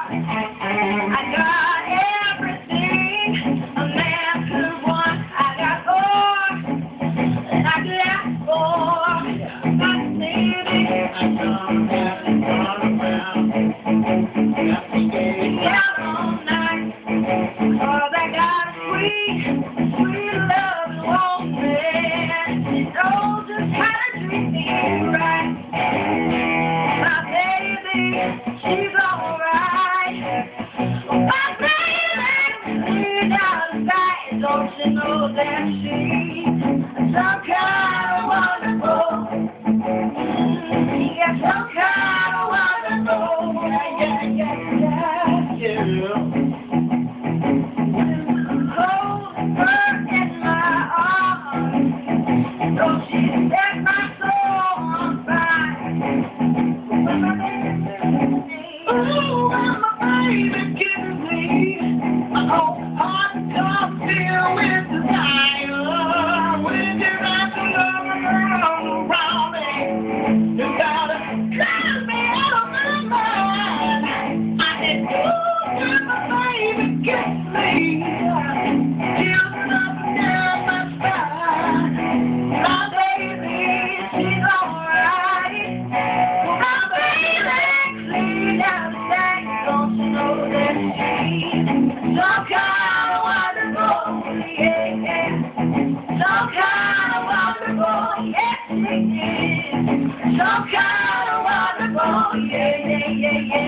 I got everything a man could want. I got all that I could ask for. My city, yeah, all night. 'Cause I got sweet, sweet love and woman. She knows just how to treat me right. My baby, she's alright. My baby, she's out of sight. Don't you know that she's some kind of wonderful? Yeah, some kind of wonderful. Yeah. Hold her in my arms. Don't she set my soul on fire? Ooh, when my baby kisses me, my whole heart comes filled with desire. When you wrap your love around me, you gotta cut me out of my mind. I said, ooh, when my baby kisses me, chills up and down my spine. My baby, she's alright. My baby, clean out the tank. Don't you know that she's some kind of wonderful? Yeah, yeah. Some kind of wonderful. Yes, she is. Some kind of wonderful. Yeah, yeah, yeah, yeah.